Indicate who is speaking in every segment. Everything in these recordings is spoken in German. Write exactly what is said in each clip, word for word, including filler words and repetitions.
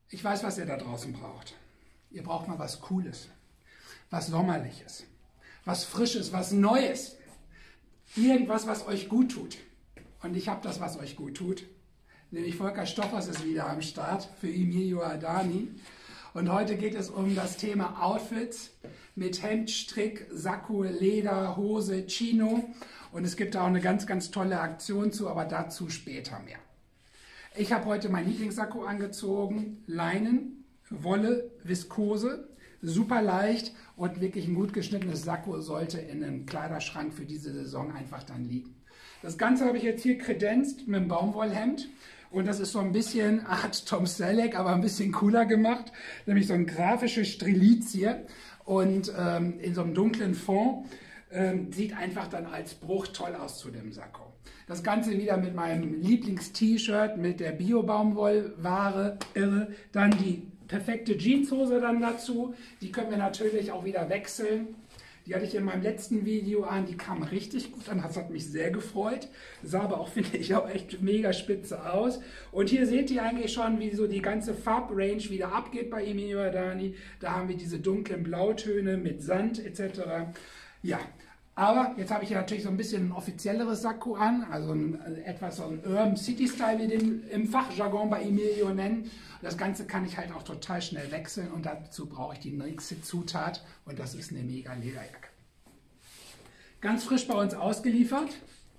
Speaker 1: Ich weiß, was ihr da draußen braucht. Ihr braucht mal was Cooles, was Sommerliches, was Frisches, was Neues. Irgendwas, was euch gut tut. Und ich habe das, was euch gut tut. Nämlich Volker Stoffers ist wieder am Start für Emilio Adani. Und heute geht es um das Thema Outfits mit Hemd, Strick, Sakko, Leder, Hose, Chino. Und es gibt da auch eine ganz, ganz tolle Aktion zu, aber dazu später mehr. Ich habe heute mein Lieblingssakko angezogen. Leinen, Wolle, Viskose. Super leicht und wirklich ein gut geschnittenes Sakko sollte in einem Kleiderschrank für diese Saison einfach dann liegen. Das Ganze habe ich jetzt hier kredenzt mit einem Baumwollhemd. Und das ist so ein bisschen Art Tom Selleck, aber ein bisschen cooler gemacht. Nämlich so ein grafisches Streliz hier. Und ähm, in so einem dunklen Fond. Ähm, sieht einfach dann als Bruch toll aus zu dem Sakko. Das Ganze wieder mit meinem Lieblings-T-Shirt, mit der Bio-Baumwollware, irre. Dann die perfekte Jeanshose dann dazu. Die können wir natürlich auch wieder wechseln. Die hatte ich in meinem letzten Video an, die kam richtig gut an, das hat mich sehr gefreut. Sah aber auch, finde ich, auch echt mega spitze aus. Und hier seht ihr eigentlich schon, wie so die ganze Farbrange wieder abgeht bei Emilio Adani. Da haben wir diese dunklen Blautöne mit Sand et cetera. Ja, aber jetzt habe ich ja natürlich so ein bisschen ein offizielleres Sakko an, also ein, etwas so ein Urban City Style, wie den im Fachjargon bei Emilio nennen. Das Ganze kann ich halt auch total schnell wechseln und dazu brauche ich die nächste Zutat und das ist eine mega Lederjacke. Ganz frisch bei uns ausgeliefert.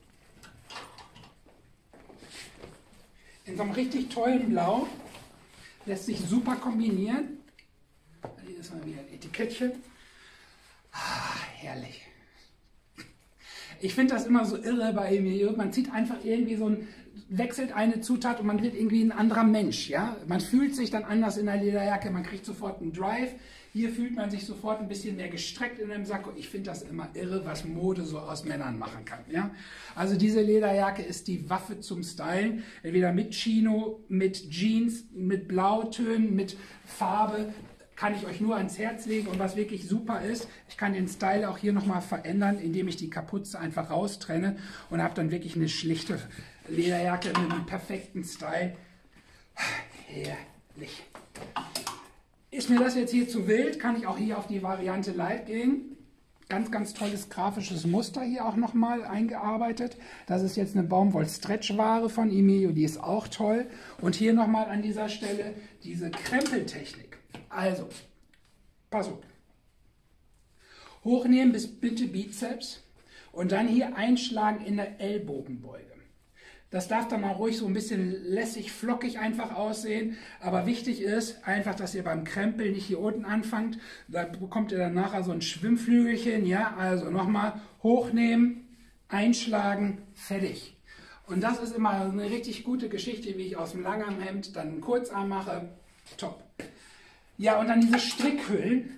Speaker 1: In so einem richtig tollen Blau. Lässt sich super kombinieren. Hier ist mal wieder ein Etikettchen. Ah, herrlich. Ich finde das immer so irre bei Emilio. Man zieht einfach irgendwie so ein, wechselt eine Zutat und man wird irgendwie ein anderer Mensch. Ja? Man fühlt sich dann anders in der Lederjacke, man kriegt sofort einen Drive. Hier fühlt man sich sofort ein bisschen mehr gestreckt in dem Sakko. Ich finde das immer irre, was Mode so aus Männern machen kann. Ja? Also diese Lederjacke ist die Waffe zum Stylen. Entweder mit Chino, mit Jeans, mit Blautönen, mit Farbe. Kann ich euch nur ans Herz legen und was wirklich super ist, ich kann den Style auch hier nochmal verändern, indem ich die Kapuze einfach raustrenne und habe dann wirklich eine schlichte Lederjacke mit einem perfekten Style. Herrlich. Ist mir das jetzt hier zu wild, kann ich auch hier auf die Variante Light gehen. Ganz, ganz tolles grafisches Muster hier auch nochmal eingearbeitet. Das ist jetzt eine Baumwoll-Stretch-Ware von Emilio, die ist auch toll. Und hier nochmal an dieser Stelle diese Krempeltechnik. Also, pass auf. Hochnehmen bis bitte Bizeps und dann hier einschlagen in der Ellbogenbeuge. Das darf dann auch ruhig so ein bisschen lässig, flockig einfach aussehen. Aber wichtig ist einfach, dass ihr beim Krempeln nicht hier unten anfangt. Da bekommt ihr dann nachher so ein Schwimmflügelchen. Ja, also nochmal hochnehmen, einschlagen, fertig. Und das ist immer eine richtig gute Geschichte, wie ich aus dem Langarmhemd dann einen Kurzarm mache. Top. Ja, und dann diese Strickhüllen,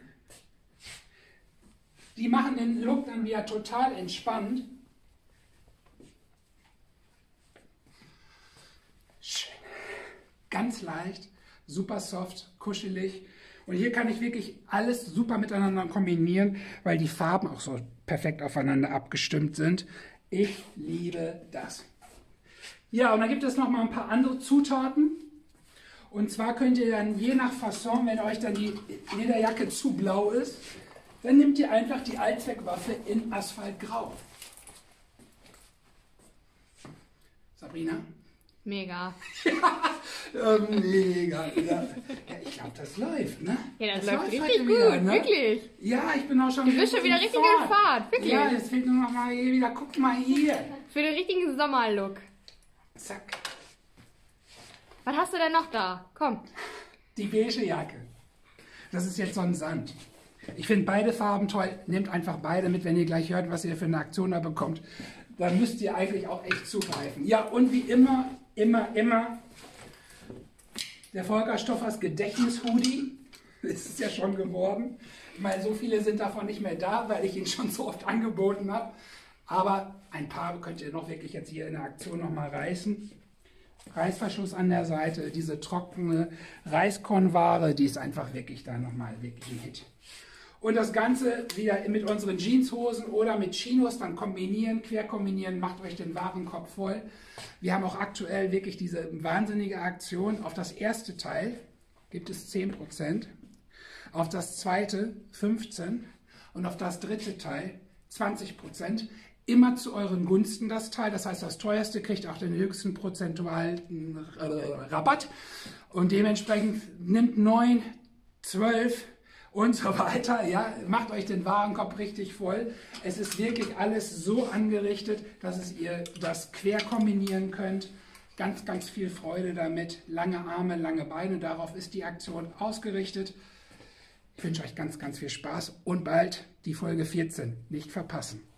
Speaker 1: die machen den Look dann wieder total entspannt. Schön. Ganz leicht, super soft, kuschelig. Und hier kann ich wirklich alles super miteinander kombinieren, weil die Farben auch so perfekt aufeinander abgestimmt sind. Ich liebe das. Ja, und dann gibt es noch mal ein paar andere Zutaten. Und zwar könnt ihr dann je nach Fasson, wenn euch dann die Lederjacke zu blau ist, dann nehmt ihr einfach die Allzweckwaffe in Asphaltgrau. Sabrina?
Speaker 2: Mega.
Speaker 1: Ja, mega. Ja, ich glaube, das läuft, ne?
Speaker 2: Ja, das,
Speaker 1: das
Speaker 2: läuft richtig
Speaker 1: heute
Speaker 2: gut,
Speaker 1: wieder, ne?
Speaker 2: wirklich.
Speaker 1: Ja, ich bin auch schon
Speaker 2: Du bist schon wieder richtig in Fahrt, wirklich.
Speaker 1: Ja, jetzt fehlt nur noch mal hier wieder, guck mal hier.
Speaker 2: Für den richtigen Sommerlook.
Speaker 1: Zack.
Speaker 2: Was hast du denn noch da? Komm.
Speaker 1: Die beige Jacke. Das ist jetzt so ein Sand. Ich finde beide Farben toll. Nehmt einfach beide mit, wenn ihr gleich hört, was ihr für eine Aktion da bekommt. Dann müsst ihr eigentlich auch echt zugreifen. Ja, und wie immer, immer, immer der Volker Stoffers Gedächtnis-Hoodie. Ist es ja schon geworden. Ich meine, so viele sind davon nicht mehr da, weil ich ihn schon so oft angeboten habe. Aber ein paar könnt ihr noch wirklich jetzt hier in der Aktion nochmal reißen. Reißverschluss an der Seite, diese trockene Reiskornware, die ist einfach wirklich da nochmal wirklich ein Hit. Und das Ganze wieder mit unseren Jeanshosen oder mit Chinos dann kombinieren, quer kombinieren, macht euch den Warenkorb voll. Wir haben auch aktuell wirklich diese wahnsinnige Aktion auf das erste Teil. gibt es zehn Prozent, auf das zweite fünfzehn und auf das dritte Teil zwanzig Prozent. Immer zu euren Gunsten das Teil, das heißt, das teuerste kriegt auch den höchsten prozentualen Rabatt und dementsprechend nimmt neun, zwölf und so weiter. Ja, macht euch den Warenkorb richtig voll. Es ist wirklich alles so angerichtet, dass es ihr das quer kombinieren könnt. Ganz, ganz viel Freude damit. Lange Arme, lange Beine, darauf ist die Aktion ausgerichtet. Ich wünsche euch ganz, ganz viel Spaß und bald die Folge vierzehn. Nicht verpassen.